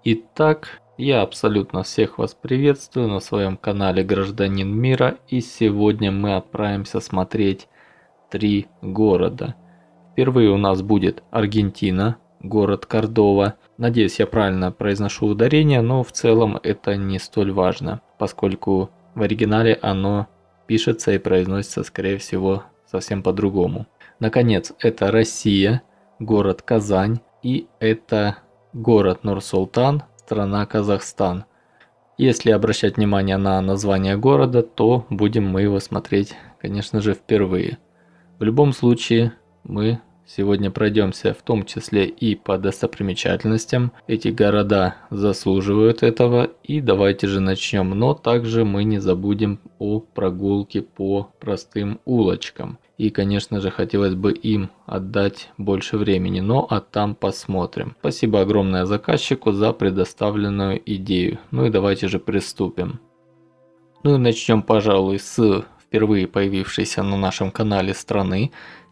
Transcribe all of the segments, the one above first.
Итак, я абсолютно всех вас приветствую на своем канале Гражданин Мира, и сегодня мы отправимся смотреть 3 города. Впервые у нас будет Аргентина, город Кордова. Надеюсь, я правильно произношу ударение, но в целом это не столь важно, поскольку в оригинале оно пишется и произносится, скорее всего, совсем по-другому. Наконец, это Россия, город Казань, и это город Нур-Султан, страна Казахстан. Если обращать внимание на название города, то будем мы его смотреть, конечно же, впервые. В любом случае, мы сегодня пройдемся в том числе и по достопримечательностям. Эти города заслуживают этого, и давайте же начнем. Но также мы не забудем о прогулке по простым улочкам. И, конечно же, хотелось бы им отдать больше времени, но там посмотрим. Спасибо огромное заказчику за предоставленную идею. Ну и давайте же приступим. Ну и начнем, пожалуй, с впервые появившейся на нашем канале страны.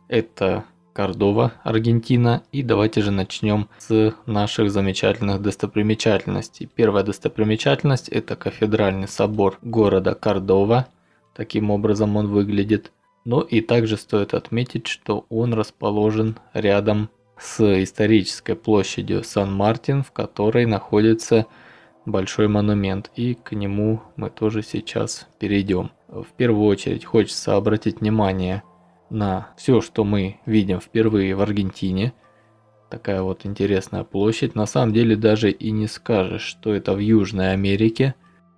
Это Кордова, Аргентина. И давайте же начнем с наших замечательных достопримечательностей. Первая достопримечательность — это кафедральный собор города Кордова. Таким образом он выглядит. Но и также стоит отметить, что он расположен рядом с исторической площадью Сан-Мартин, в которой находится большой монумент. И к нему мы тоже сейчас перейдем. В первую очередь хочется обратить внимание на все, что мы видим впервые в Аргентине. Такая вот интересная площадь. На самом деле даже и не скажешь, что это в Южной Америке.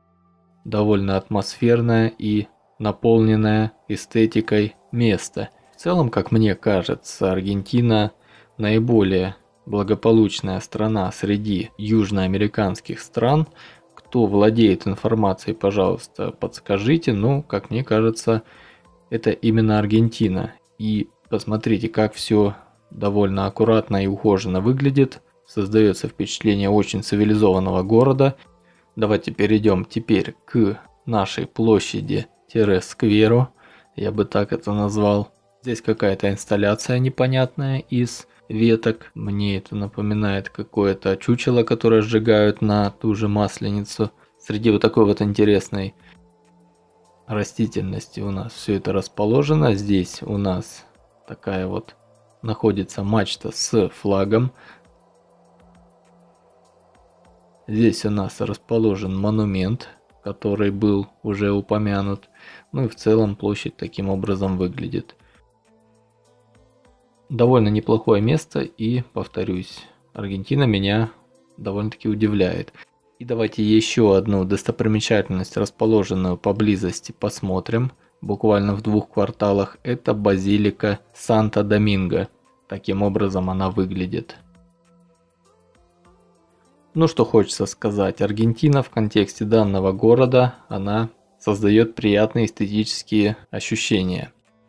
Довольно атмосферное и наполненное эстетикой место. В целом, как мне кажется, Аргентина наиболее благополучная страна среди южноамериканских стран. Кто владеет информацией, пожалуйста, подскажите. Но, как мне кажется, это именно Аргентина. И посмотрите, как все довольно аккуратно и ухоженно выглядит. Создается впечатление очень цивилизованного города. Давайте перейдем теперь к нашей площади-скверу. Я бы так это назвал. Здесь какая-то инсталляция непонятная из веток. Мне это напоминает какое-то чучело, которое сжигают на ту же Масленицу. Среди вот такой вот интересной растительности у нас все это расположено. Здесь у нас такая вот находится мачта с флагом. Здесь у нас расположен монумент, который был уже упомянут. Ну и в целом площадь таким образом выглядит. Довольно неплохое место, и, повторюсь, Аргентина меня довольно-таки удивляет. И давайте еще одну достопримечательность, расположенную поблизости, посмотрим. Буквально в 2 кварталах. Это базилика Санто-Доминго. Таким образом она выглядит. Ну что хочется сказать, Аргентина в контексте данного города, она создает приятные эстетические ощущения.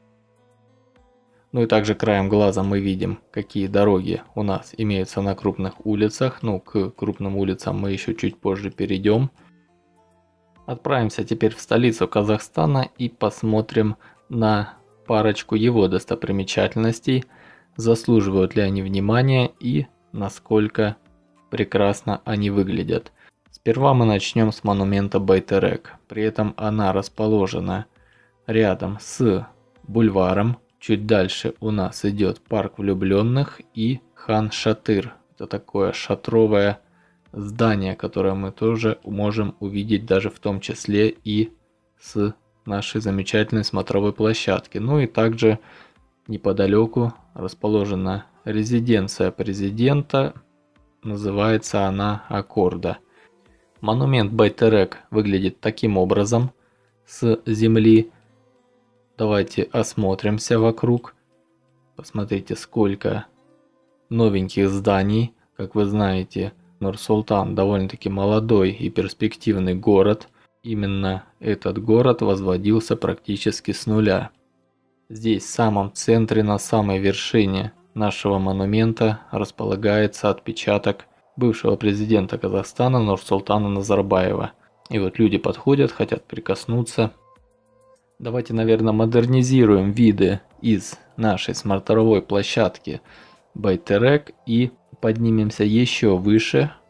Ну и также краем глаза мы видим, какие дороги у нас имеются на крупных улицах. Ну, к крупным улицам мы еще чуть позже перейдем. Отправимся теперь в столицу Казахстана и посмотрим на парочку его достопримечательностей. Заслуживают ли они внимания и насколько прекрасно они выглядят. Сперва мы начнем с монумента Байтерек. При этом она расположена рядом с бульваром. Чуть дальше у нас идет парк влюбленных и Хан-Шатыр. Это такое шатровое здание, которое мы тоже можем увидеть даже в том числе и с нашей замечательной смотровой площадки. Ну и также неподалеку расположена резиденция президента. Называется она Аккорда. Монумент Байтерек выглядит таким образом с земли. Давайте осмотримся вокруг. Посмотрите, сколько новеньких зданий. Как вы знаете, Нур-Султан довольно-таки молодой и перспективный город. Именно этот город возводился практически с нуля. Здесь в самом центре, на самой вершине нашего монумента, располагается отпечаток бывшего президента Казахстана Нурсултана Назарбаева. И вот люди подходят, хотят прикоснуться. Давайте, наверное, модернизируем виды из нашей смотровой площадки Байтерек и поднимемся еще выше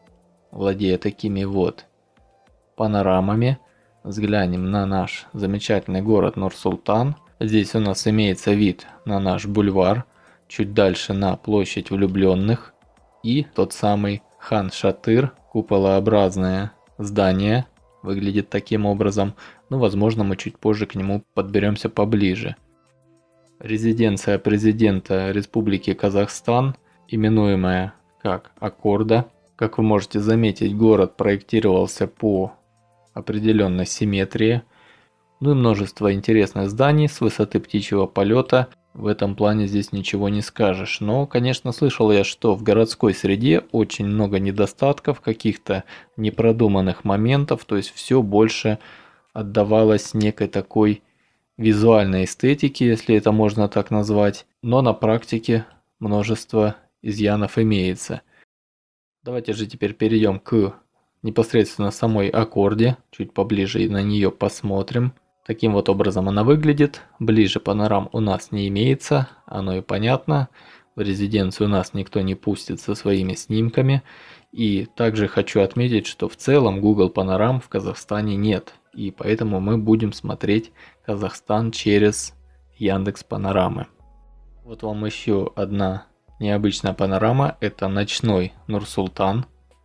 владея такими вот панорамами. Взглянем на наш замечательный город Нур-Султан. Здесь у нас имеется вид на наш бульвар, чуть дальше на площадь Влюбленных и тот самый Хан-Шатыр, куполообразное здание, выглядит таким образом. Но возможно мы чуть позже к нему подберемся поближе. Резиденция президента Республики Казахстан, именуемая как Аккорда. Как вы можете заметить, город проектировался по определенной симметрии. Ну и множество интересных зданий с высоты птичьего полета. В этом плане здесь ничего не скажешь. Но, конечно, слышал я, что в городской среде очень много недостатков, каких-то непродуманных моментов. То есть все больше отдавалось некой такой визуальной эстетике, если это можно так назвать. Но на практике множество изъянов имеется. Давайте же теперь перейдем к непосредственно самой Аккорде, чуть поближе и на нее посмотрим. Таким вот образом она выглядит. Ближе панорам у нас не имеется, оно и понятно. В резиденцию нас никто не пустит со своими снимками. И также хочу отметить, что в целом Google панорам в Казахстане нет. И поэтому мы будем смотреть Казахстан через Яндекс Панорамы. Вот вам еще одна необычная панорама. Это ночной Нур-Султан.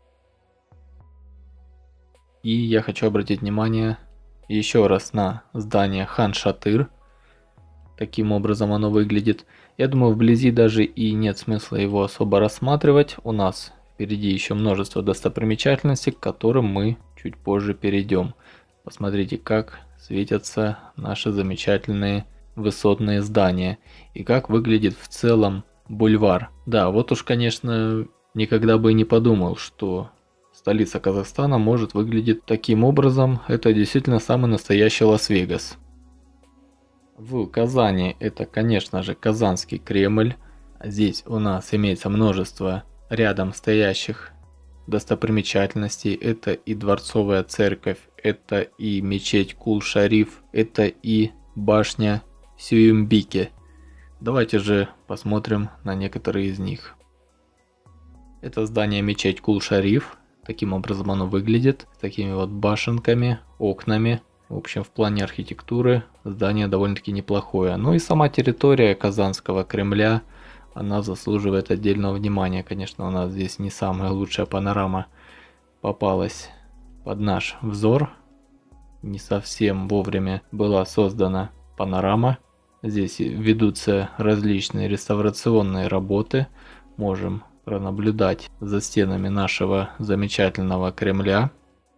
И я хочу обратить внимание еще раз на здание Хан-Шатыр. Таким образом оно выглядит. Я думаю, вблизи даже и нет смысла его особо рассматривать. У нас впереди еще множество достопримечательностей, к которым мы чуть позже перейдем. Посмотрите, как светятся наши замечательные высотные здания. И как выглядит в целом бульвар. Да, вот уж, конечно, никогда бы и не подумал, что столица Казахстана может выглядеть таким образом. Это действительно самый настоящий Лас-Вегас. В Казани это, конечно же, Казанский Кремль. Здесь у нас имеется множество рядом стоящих достопримечательностей. Это и Дворцовая церковь, это и мечеть Кул-Шариф, это и башня Сююмбике. Давайте же посмотрим на некоторые из них. Это здание мечеть Кул-Шариф. Таким образом оно выглядит, с такими вот башенками, окнами. В общем, в плане архитектуры здание довольно-таки неплохое. Ну и сама территория Казанского Кремля, она заслуживает отдельного внимания. Конечно, у нас здесь не самая лучшая панорама попалась под наш взор. Не совсем вовремя была создана панорама. Здесь ведутся различные реставрационные работы. Можем пронаблюдать за стенами нашего замечательного Кремля.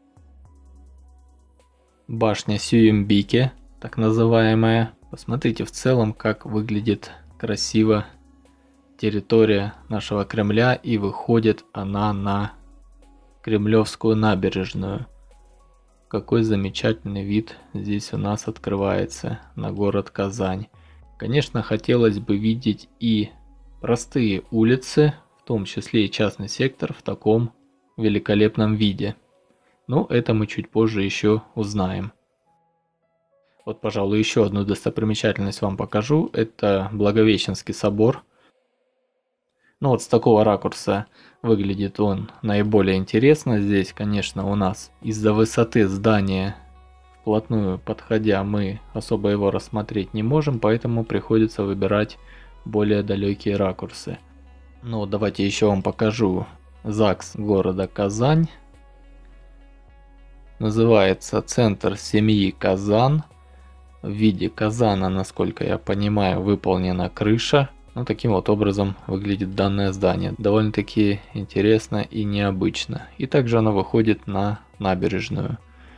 Башня Сююмбике, так называемая. Посмотрите в целом, как выглядит красиво территория нашего Кремля, и выходит она на Кремлевскую набережную. Какой замечательный вид здесь у нас открывается на город Казань. Конечно, хотелось бы видеть и простые улицы, в том числе и частный сектор, в таком великолепном виде. Но это мы чуть позже еще узнаем. Вот, пожалуй, еще одну достопримечательность вам покажу. Это Благовещенский собор. Ну вот с такого ракурса выглядит он наиболее интересно. Здесь, конечно, у нас из-за высоты здания вплотную подходя мы особо его рассмотреть не можем, поэтому приходится выбирать более далекие ракурсы. Ну, давайте еще вам покажу ЗАГС города Казань. Называется Центр семьи Казан. В виде казана, насколько я понимаю, выполнена крыша. Ну, таким вот образом выглядит данное здание. Довольно-таки интересно и необычно. И также оно выходит на набережную.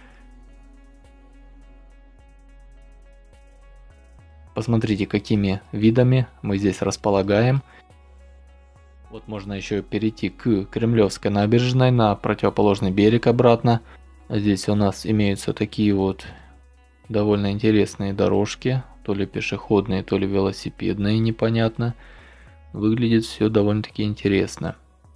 Посмотрите, какими видами мы здесь располагаем. Вот можно еще перейти к Кремлевской набережной на противоположный берег обратно. Здесь у нас имеются такие вот довольно интересные дорожки. То ли пешеходные, то ли велосипедные, непонятно. Выглядит все довольно-таки интересно.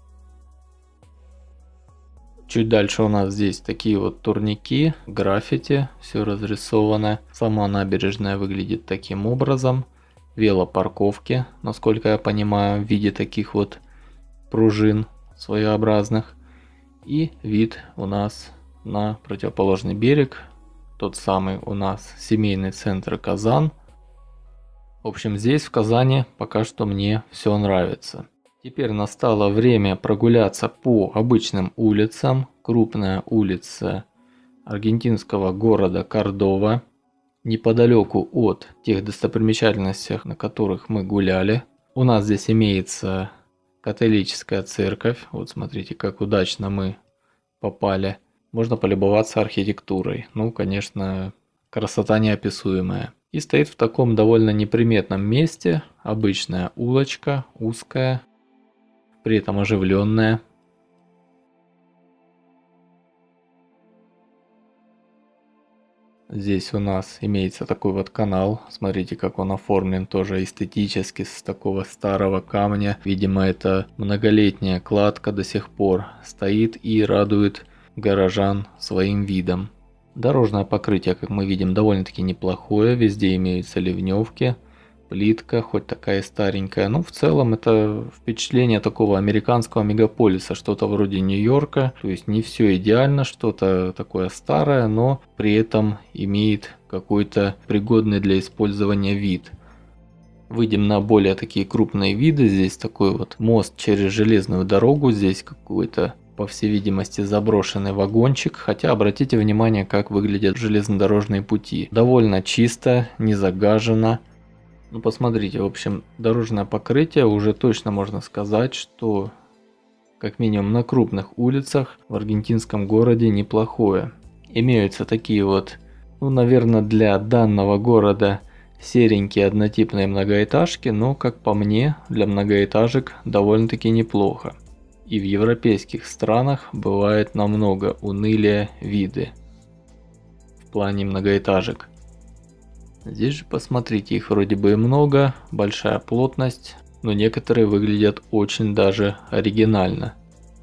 Чуть дальше у нас здесь такие вот турники, граффити, все разрисовано. Сама набережная выглядит таким образом. Велопарковки, насколько я понимаю, в виде таких вот пружин своеобразных. И вид у нас на противоположный берег. Тот самый у нас семейный центр Казан. В общем, здесь в Казани пока что мне все нравится. Теперь настало время прогуляться по обычным улицам. Крупная улица аргентинского города Кордова. Неподалеку от тех достопримечательностей, на которых мы гуляли. У нас здесь имеется католическая церковь. Вот смотрите, как удачно мы попали. Можно полюбоваться архитектурой. Ну, конечно, красота неописуемая. И стоит в таком довольно неприметном месте. Обычная улочка, узкая, при этом оживленная. Здесь у нас имеется такой вот канал. Смотрите, как он оформлен тоже эстетически, с такого старого камня. Видимо, это многолетняя кладка до сих пор стоит и радует горожан своим видом. Дорожное покрытие, как мы видим, довольно-таки неплохое. Везде имеются ливневки, плитка, хоть такая и старенькая. Но в целом это впечатление такого американского мегаполиса, что-то вроде Нью-Йорка. То есть не все идеально, что-то такое старое, но при этом имеет какой-то пригодный для использования вид. Выйдем на более такие крупные виды. Здесь такой вот мост через железную дорогу. Здесь какой-то, по всей видимости, заброшенный вагончик. Хотя обратите внимание, как выглядят железнодорожные пути. Довольно чисто, не загажено. Ну посмотрите, в общем, дорожное покрытие уже точно можно сказать, что как минимум на крупных улицах в аргентинском городе неплохое. Имеются такие вот, ну наверное, для данного города серенькие однотипные многоэтажки, но как по мне, для многоэтажек довольно-таки неплохо. И в европейских странах бывает намного унылее виды в плане многоэтажек. Здесь же посмотрите, их вроде бы и много, большая плотность, но некоторые выглядят очень даже оригинально.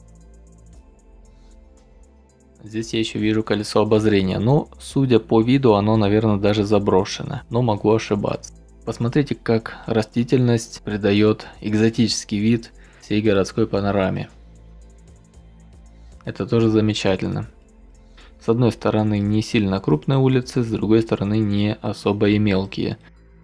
Здесь я еще вижу колесо обозрения, но судя по виду оно, наверное, даже заброшено, но могу ошибаться. Посмотрите, как растительность придает экзотический вид всей городской панораме. Это тоже замечательно. С одной стороны не сильно крупные улицы, с другой стороны не особо и мелкие.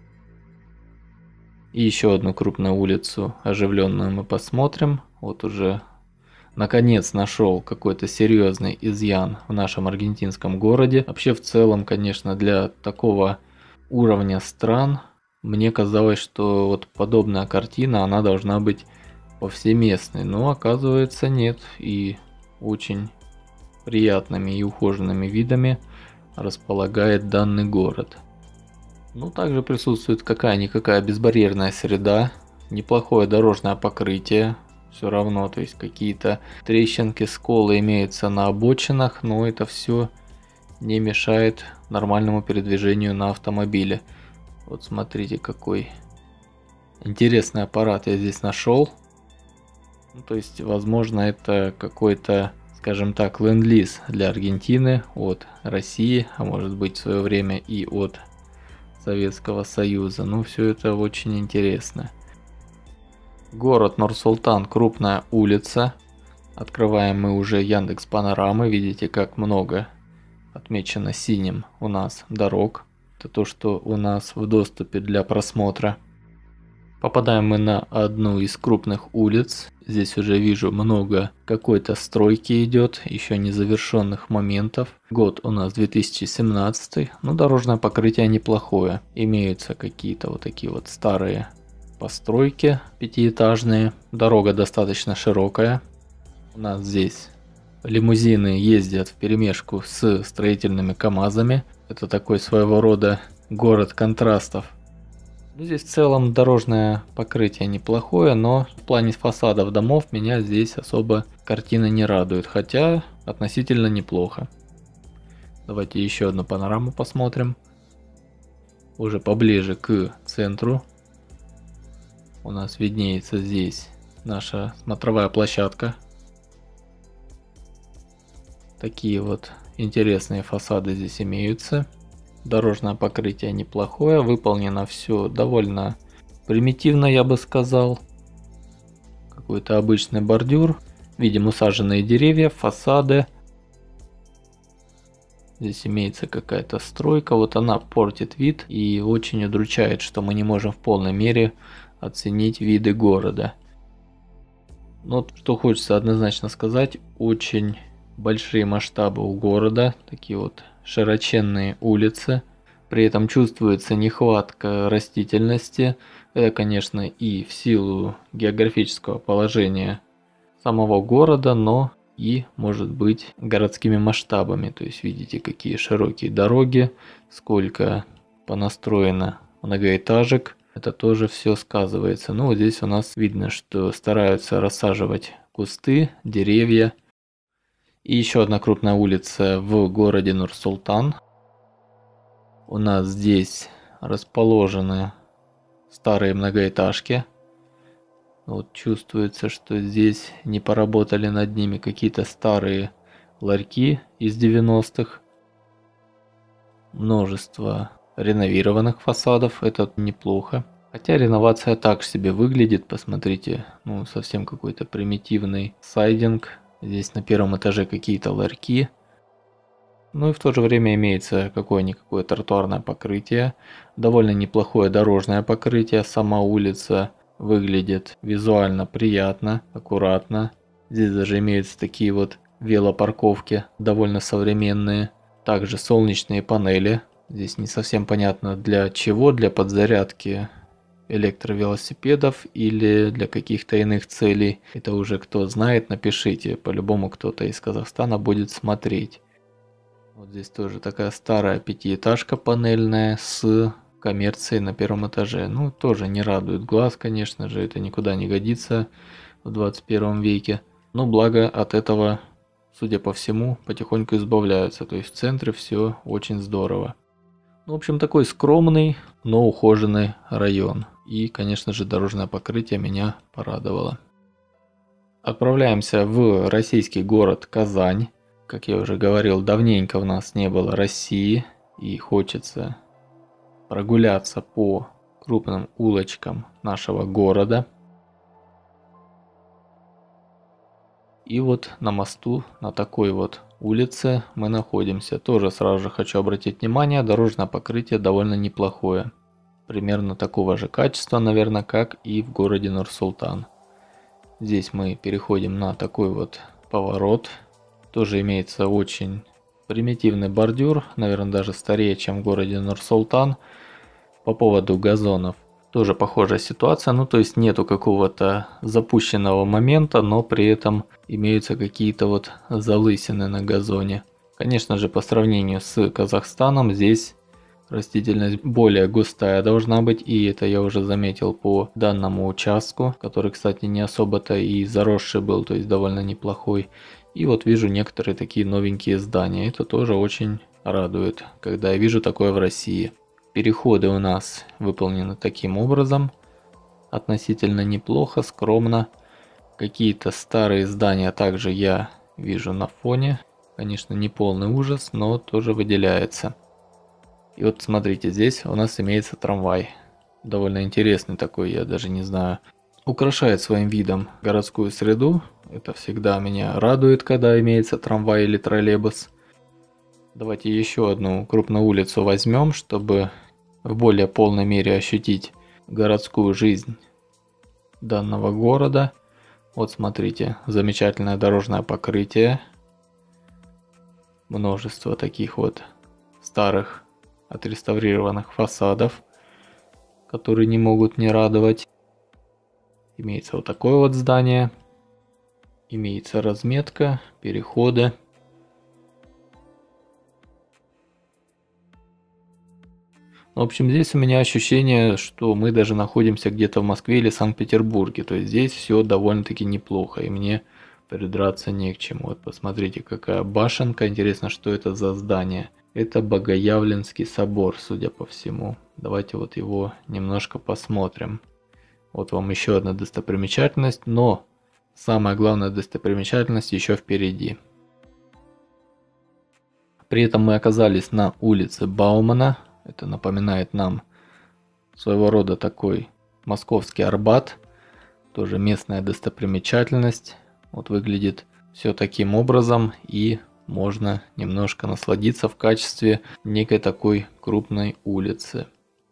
И еще одну крупную улицу оживленную мы посмотрим. Вот уже наконец нашел какой-то серьезный изъян в нашем аргентинском городе. Вообще в целом, конечно, для такого уровня стран мне казалось, что вот подобная картина, она должна быть повсеместной. Но оказывается нет, и очень приятными и ухоженными видами располагает данный город. Ну, также присутствует какая-никакая безбарьерная среда, неплохое дорожное покрытие, все равно, то есть какие-то трещинки, сколы имеются на обочинах, но это все не мешает нормальному передвижению на автомобиле. Вот смотрите, какой интересный аппарат я здесь нашел. Ну, то есть, возможно, это какой-то, скажем так, ленд-лиз для Аргентины от России, а может быть в свое время и от Советского Союза. Ну, все это очень интересно. Город Нур-Султан, крупная улица. Открываем мы уже Яндекс Панорамы. Видите, как много отмечено синим у нас дорог. Это то, что у нас в доступе для просмотра. Попадаем мы на одну из крупных улиц. Здесь уже вижу много какой-то стройки идет, еще не завершенных моментов. Год у нас 2017, но дорожное покрытие неплохое. Имеются какие-то вот такие вот старые постройки пятиэтажные. Дорога достаточно широкая. У нас здесь лимузины ездят вперемешку с строительными КАМАЗами. Это такой своего рода город контрастов. Здесь в целом дорожное покрытие неплохое, но в плане фасадов домов меня здесь особо картина не радует, хотя относительно неплохо. Давайте еще одну панораму посмотрим. Уже поближе к центру. У нас виднеется здесь наша смотровая площадка. Такие вот интересные фасады здесь имеются. Дорожное покрытие неплохое, выполнено все довольно примитивно, я бы сказал. Какой-то обычный бордюр, Видим усаженные деревья, фасады. Здесь имеется какая-то стройка, вот она портит вид и очень удручает, что мы не можем в полной мере оценить виды города. Но вот что хочется однозначно сказать, очень большие масштабы у города, такие вот широченные улицы. При этом чувствуется нехватка растительности. Это, конечно, и в силу географического положения самого города, но и, может быть, городскими масштабами. То есть видите, какие широкие дороги, сколько понастроено многоэтажек. Это тоже все сказывается. Ну, вот здесь у нас видно, что стараются рассаживать кусты, деревья. И еще одна крупная улица в городе Нур-Султан. У нас здесь расположены старые многоэтажки. Вот чувствуется, что здесь не поработали над ними какие-то старые ларьки из 90-х. Множество реновированных фасадов, это неплохо. Хотя реновация так себе выглядит, посмотрите, ну совсем какой-то примитивный сайдинг. Здесь на первом этаже какие-то ларьки. Ну и в то же время имеется какое-никакое тротуарное покрытие. Довольно неплохое дорожное покрытие, сама улица выглядит визуально приятно, аккуратно. Здесь даже имеются такие вот велопарковки, довольно современные. Также солнечные панели. Здесь не совсем понятно для чего, для подзарядки электровелосипедов или для каких-то иных целей. Это уже кто знает, напишите. По-любому кто-то из Казахстана будет смотреть. Вот здесь тоже такая старая пятиэтажка панельная с коммерцией на первом этаже. Ну, тоже не радует глаз, конечно же, это никуда не годится в 21 веке. Но благо от этого, судя по всему, потихоньку избавляются. То есть в центре все очень здорово. Ну, в общем, такой скромный, но ухоженный район. И, конечно же, дорожное покрытие меня порадовало. Отправляемся в российский город Казань. Как я уже говорил, давненько у нас не было России. И хочется прогуляться по крупным улочкам нашего города. И вот на мосту, на такой вот улице мы находимся. Тоже сразу же хочу обратить внимание, дорожное покрытие довольно неплохое. Примерно такого же качества, наверное, как и в городе Нур-Султан. Здесь мы переходим на такой вот поворот. Тоже имеется очень примитивный бордюр, наверное, даже старее, чем в городе Нур-Султан. По поводу газонов тоже похожая ситуация, ну то есть нету какого-то запущенного момента, но при этом имеются какие-то вот залысины на газоне. Конечно же, по сравнению с Казахстаном здесь растительность более густая должна быть, и это я уже заметил по данному участку, который, кстати, не особо-то и заросший был, то есть довольно неплохой. И вот вижу некоторые такие новенькие здания, это тоже очень радует, когда я вижу такое в России. Переходы у нас выполнены таким образом, относительно неплохо, скромно. Какие-то старые здания также я вижу на фоне, конечно, не полный ужас, но тоже выделяется. И вот смотрите, здесь у нас имеется трамвай, довольно интересный такой, я даже не знаю, украшает своим видом городскую среду. Это всегда меня радует, когда имеется трамвай или троллейбус. Давайте еще одну крупную улицу возьмем, чтобы в более полной мере ощутить городскую жизнь данного города. Вот смотрите, замечательное дорожное покрытие. Множество таких вот старых отреставрированных фасадов, которые не могут не радовать. Имеется вот такое вот здание. Имеется разметка, переходы. В общем, здесь у меня ощущение, что мы даже находимся где-то в Москве или Санкт-Петербурге. То есть здесь все довольно-таки неплохо, и мне придраться не к чему. Вот посмотрите, какая башенка. Интересно, что это за здание. Это Богоявленский собор, судя по всему. Давайте вот его немножко посмотрим. Вот вам еще одна достопримечательность, но самая главная достопримечательность еще впереди. При этом мы оказались на улице Баумана. Это напоминает нам своего рода такой московский Арбат. Тоже местная достопримечательность. Вот выглядит все таким образом, и можно немножко насладиться в качестве некой такой крупной улицы.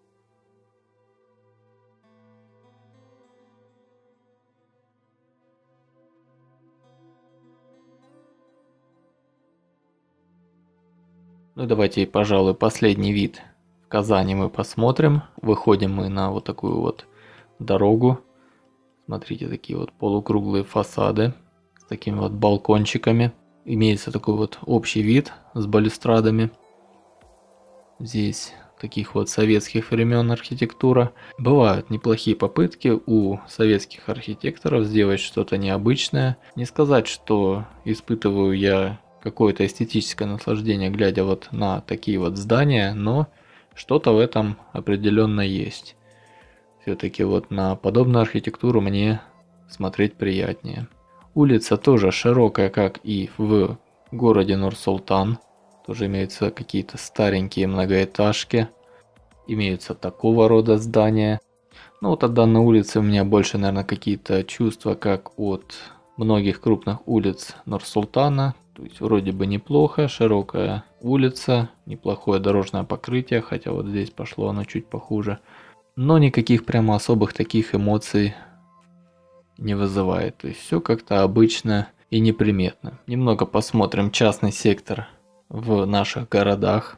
Ну давайте, пожалуй, последний вид в Казани мы посмотрим. Выходим мы на вот такую вот дорогу. Смотрите, такие вот полукруглые фасады с такими вот балкончиками. Имеется такой вот общий вид с балюстрадами. Здесь таких вот советских времен архитектура. Бывают неплохие попытки у советских архитекторов сделать что-то необычное. Не сказать, что испытываю я какое-то эстетическое наслаждение, глядя вот на такие вот здания, но что-то в этом определенно есть. Все-таки вот на подобную архитектуру мне смотреть приятнее. Улица тоже широкая, как и в городе Нур-Султан. Тоже имеются какие-то старенькие многоэтажки. Имеются такого рода здания. Но вот от данной улицы у меня больше, наверное, какие-то чувства, как от многих крупных улиц Нур-Султана. То есть вроде бы неплохо, широкая улица, неплохое дорожное покрытие, хотя вот здесь пошло оно чуть похуже. Но никаких прямо особых таких эмоций не вызывает. То есть все как-то обычно и неприметно. Немного посмотрим частный сектор в наших городах.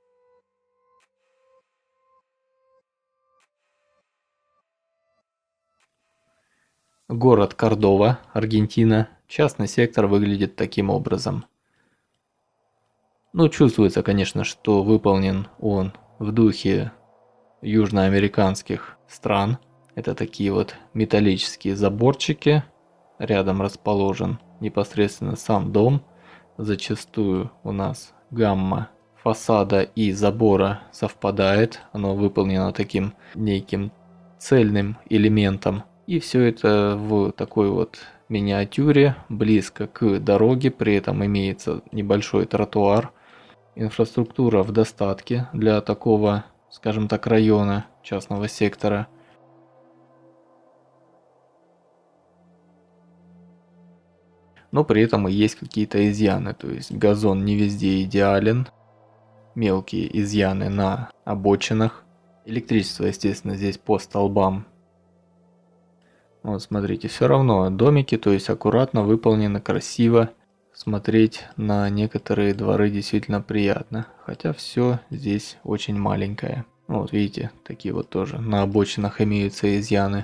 Город Кордова, Аргентина. Частный сектор выглядит таким образом. Ну, чувствуется, конечно, что выполнен он в духе южноамериканских стран. Это такие вот металлические заборчики. Рядом расположен непосредственно сам дом. Зачастую у нас гамма фасада и забора совпадает. Оно выполнено таким неким цельным элементом. И все это в такой вот миниатюре, близко к дороге. При этом имеется небольшой тротуар. Инфраструктура в достатке для такого, скажем так, района частного сектора. Но при этом и есть какие-то изъяны, то есть газон не везде идеален, мелкие изъяны на обочинах, электричество, естественно, здесь по столбам. Вот смотрите, все равно домики, то есть аккуратно выполнены, красиво. Смотреть на некоторые дворы действительно приятно, хотя все здесь очень маленькое. Вот видите, такие вот тоже на обочинах имеются изъяны.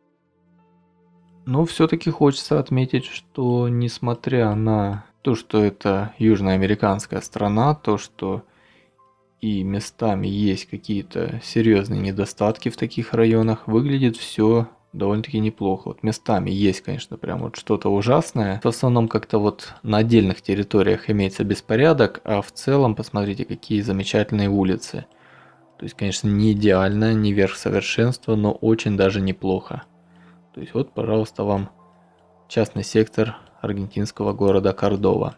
Но все-таки хочется отметить, что несмотря на то, что это южноамериканская страна, то, что и местами есть какие-то серьезные недостатки в таких районах, выглядит все довольно-таки неплохо. Вот местами есть, конечно, прям вот что-то ужасное. В основном как-то вот на отдельных территориях имеется беспорядок, а в целом посмотрите, какие замечательные улицы. То есть, конечно, не идеально, не верх совершенства, но очень даже неплохо. То есть вот, пожалуйста, вам частный сектор аргентинского города Кордова.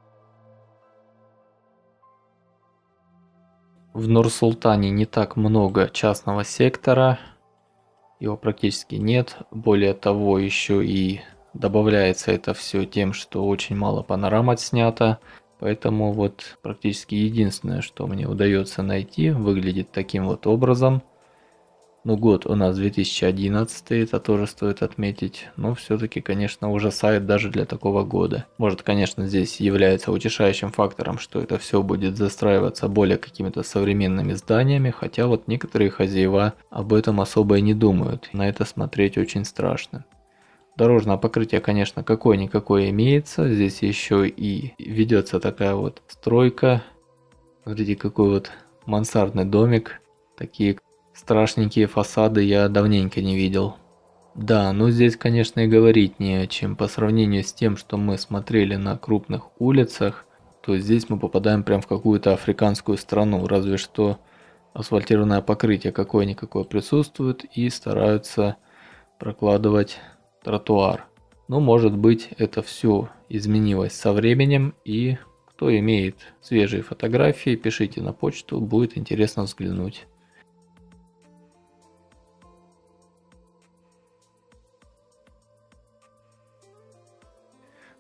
В Нур-Султане не так много частного сектора, его практически нет. Более того, еще и добавляется это все тем, что очень мало панорам отснято. Поэтому вот практически единственное, что мне удается найти, выглядит таким вот образом. Ну, год у нас 2011, это тоже стоит отметить, но все-таки, конечно, ужасает даже для такого года. Может, конечно, здесь является утешающим фактором, что это все будет застраиваться более какими-то современными зданиями, хотя вот некоторые хозяева об этом особо и не думают, на это смотреть очень страшно. Дорожное покрытие, конечно, какое-никакое имеется, здесь еще и ведется такая вот стройка. Смотрите, какой вот мансардный домик, такие страшненькие фасады я давненько не видел. Да, ну здесь, конечно, и говорить не о чем. По сравнению с тем, что мы смотрели на крупных улицах, то здесь мы попадаем прям в какую-то африканскую страну. Разве что асфальтированное покрытие какое-никакое присутствует и стараются прокладывать тротуар. Но может быть это все изменилось со временем, и кто имеет свежие фотографии, пишите на почту, будет интересно взглянуть.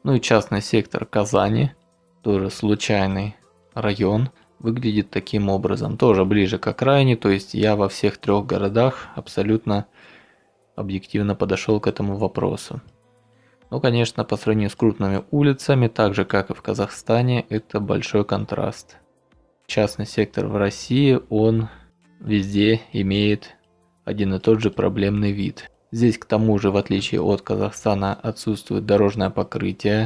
Ну и частный сектор Казани, тоже случайный район, выглядит таким образом. Тоже ближе к окраине, то есть я во всех трех городах абсолютно объективно подошел к этому вопросу. Ну, конечно, по сравнению с крупными улицами, так же как и в Казахстане, это большой контраст. Частный сектор в России, он везде имеет один и тот же проблемный вид. Здесь, к тому же, в отличие от Казахстана, отсутствует дорожное покрытие.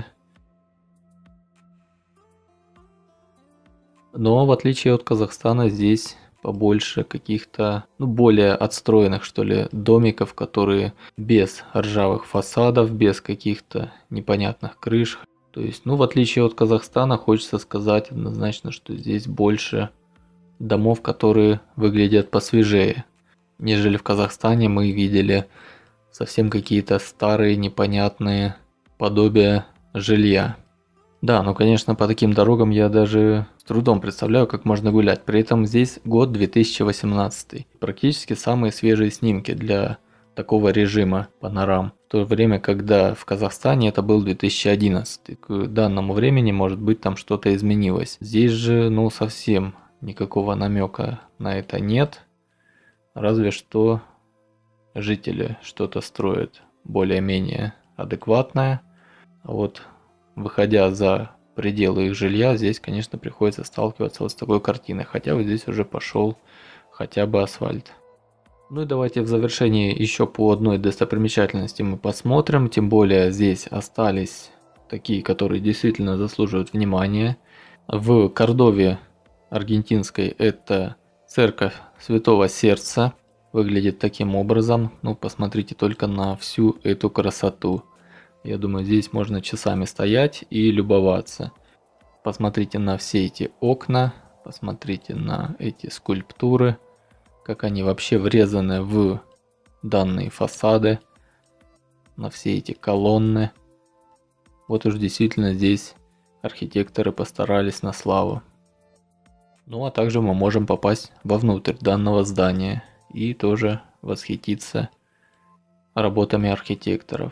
Но в отличие от Казахстана, здесь побольше каких-то, более отстроенных, что ли, домиков, которые без ржавых фасадов, без каких-то непонятных крыш. То есть, в отличие от Казахстана, хочется сказать однозначно, что здесь больше домов, которые выглядят посвежее, нежели в Казахстане мы видели совсем какие-то старые, непонятные подобия жилья. Да, конечно, по таким дорогам я даже с трудом представляю, как можно гулять. При этом здесь год 2018. Практически самые свежие снимки для такого режима панорам. В то время, когда в Казахстане это был 2011. К данному времени, может быть, там что-то изменилось. Здесь же, совсем никакого намека на это нет. Разве что жители что-то строят более-менее адекватное. А вот выходя за пределы их жилья, здесь, конечно, приходится сталкиваться с такой картиной. Хотя вот здесь уже пошел хотя бы асфальт. Ну и давайте в завершении еще по одной достопримечательности мы посмотрим. Тем более здесь остались такие, которые действительно заслуживают внимания. В Кордове аргентинской это церковь Святого Сердца. Выглядит таким образом. Посмотрите только на всю эту красоту. Я думаю, здесь можно часами стоять и любоваться. Посмотрите на все эти окна, посмотрите на эти скульптуры, как они вообще врезаны в данные фасады, на все эти колонны. Вот уж действительно здесь архитекторы постарались на славу. А также мы можем попасть вовнутрь данного здания и тоже восхититься работами архитекторов.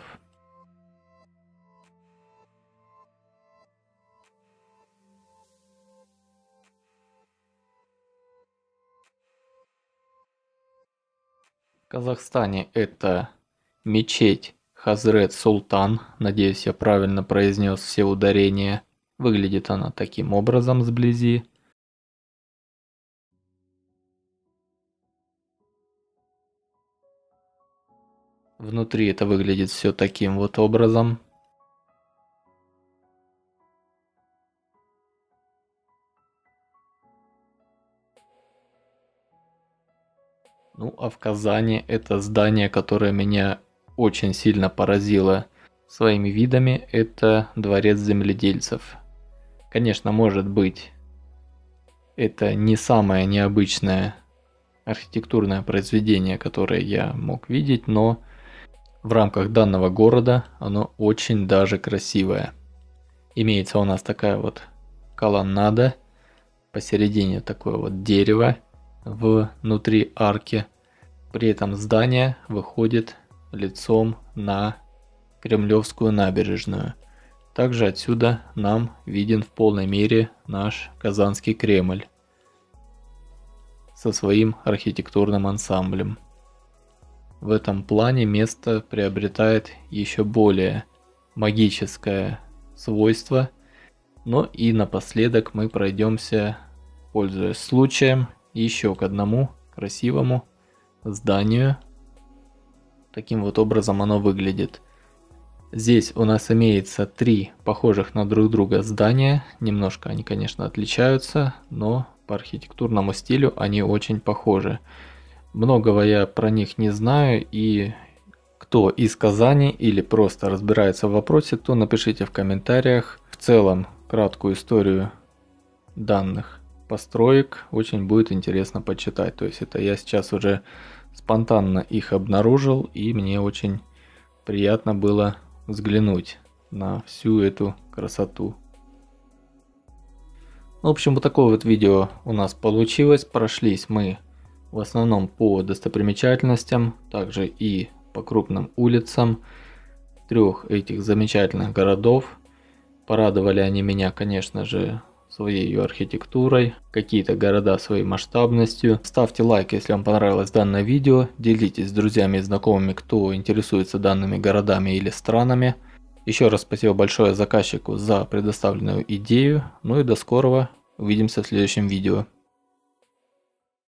В Казахстане это мечеть Хазрет Султан. Надеюсь, я правильно произнес все ударения. Выглядит она таким образом сблизи. Внутри это выглядит все таким вот образом. А в Казани это здание, которое меня очень сильно поразило своими видами, это дворец земледельцев. Конечно, может быть, это не самое необычное архитектурное произведение, которое я мог видеть, но в рамках данного города оно очень даже красивое. Имеется у нас такая вот колоннада, посередине такое вот дерево внутри арки. При этом здание выходит лицом на Кремлевскую набережную. Также отсюда нам виден в полной мере наш Казанский Кремль со своим архитектурным ансамблем. В этом плане место приобретает еще более магическое свойство. Но и напоследок мы пройдемся, пользуясь случаем, еще к одному красивому зданию. Таким вот образом оно выглядит. Здесь у нас имеется 3 похожих на друг друга здания. Немножко они, конечно, отличаются, но по архитектурному стилю они очень похожи. Многого я про них не знаю, и кто из Казани или просто разбирается в вопросе, то напишите в комментариях. В целом, краткую историю данных построек очень будет интересно почитать. То есть это я сейчас уже спонтанно их обнаружил, и мне очень приятно было взглянуть на всю эту красоту. В общем, вот такое вот видео у нас получилось. Прошлись мы в основном по достопримечательностям, также и по крупным улицам 3 этих замечательных городов. Порадовали они меня, конечно же, своей архитектурой, какие-то города своей масштабностью. Ставьте лайк, если вам понравилось данное видео, делитесь с друзьями и знакомыми, кто интересуется данными городами или странами. Еще раз спасибо большое заказчику за предоставленную идею, ну и до скорого, увидимся в следующем видео.